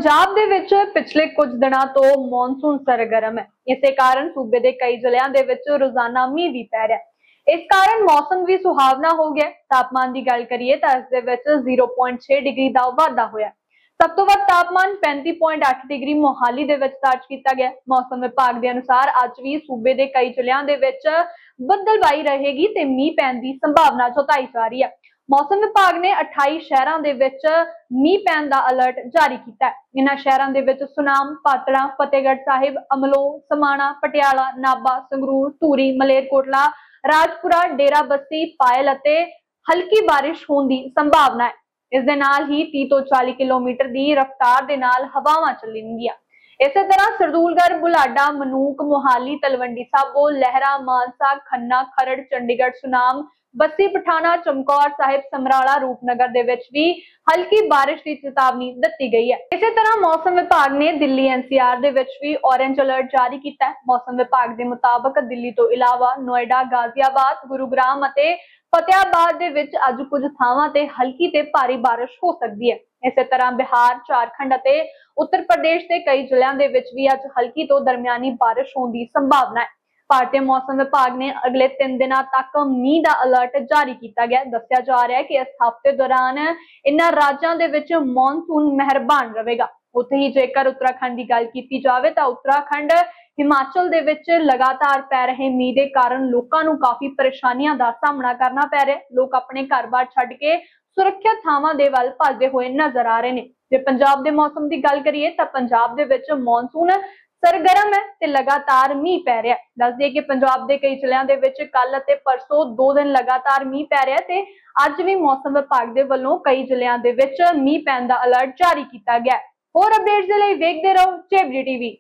पंजाब दे विच पिछले कुछ दिनों तो मॉनसून सरगर्म है। इसे कारण सूबे के कई जिलों के विच रोजाना मींह भी पै रहा है। इस कारण मौसम भी सुहावना हो गया। तापमान की गल करिए तो इस दे विच 0.6 डिग्री का वाधा होया। सब तो वध तापमान 35.8 डिग्री मोहाली दे विच दर्ज किया गया। मौसम विभाग के अनुसार अज भी सूबे के कई जिलों के विच बदलबाई रहेगी ते मींह पैण की संभावना जताई जा रही है। मौसम विभाग ने 28 शहरों के विच मींह पैण का अलर्ट जारी किया है। इन्हां शहरों के विच सुनाम, पातड़ा, फतेहगढ़ साहिब, अमलो, समाणा, पटियाला, नाभा, संगरूर, धूरी, मलेरकोटला, राजपुरा, डेरा बस्सी, पायल अते हल्की बारिश होने की संभावना है। इस दे नाल ही 30 तो 40 किलोमीटर की रफ्तार दे नाल हवावां चलणगियां। इस तरह सरदूलगढ़, बुलाडा, मਨੂਕ, मोहाली, तलवंडी साबो, लहरा, मानसा, खन्ना, खरड़, चंडीगढ़, सुनाम, बस्सी पठाना, चमकौर साहिब, समराला, रूपनगर दे विच भी हल्की बारिश की चेतावनी दी गई है। इसी तरह मौसम विभाग ने दिल्ली एनसीआर दे विच भी ऑरेंज अलर्ट जारी किया है। मौसम विभाग के मुताबिक दिल्ली तो इलावा नोएडा, गाजियाबाद, गुरुग्राम अते फतेहाबाद दे विच अज कुछ थावां ते हल्की ते भारी बारिश हो सकती है। इसी तरह बिहार, झारखंड अते उत्तर प्रदेश के कई जिलों के विच भी अज हल्की तो दरमियानी बारिश होने की संभावना है। भारतीय मौसम विभाग ने अगले 3 दिनों तक मींह का अलर्ट जारी किया गया। दस्सिया जा रहा है कि इस हफ्ते दौरान इन्हां राज्यों के विच मॉनसून मेहरबान रहेगा। उत्थे ही जेकर उत्तराखंड की गल की जाए तो उत्तराखंड, हिमाचल दे विच लगातार पै रहे मींह के कारण लोगों को काफी परेशानियों का सामना करना पै रहा है। लोग अपने घर-बार छड्ड के सुरक्षित थावां दे वल भजदे हुए नजर आ रहे हैं। जे पंजाब के मौसम की गल करिए तो पंजाब दे विच मॉनसून सरगर्म है ते लगातार मींह पै रहा है। दस दिए कि पंजाब के कई जिलों के विच कल ते परसों 2 दिन लगातार मींह पै रहा है ते अज भी मौसम विभाग के वल्लों कई जिलों के विच मींह पैण दा अलर्ट जारी किया गया है। होर अपडेट्स दे लई वेखदे रहो जेबीडी टीवी।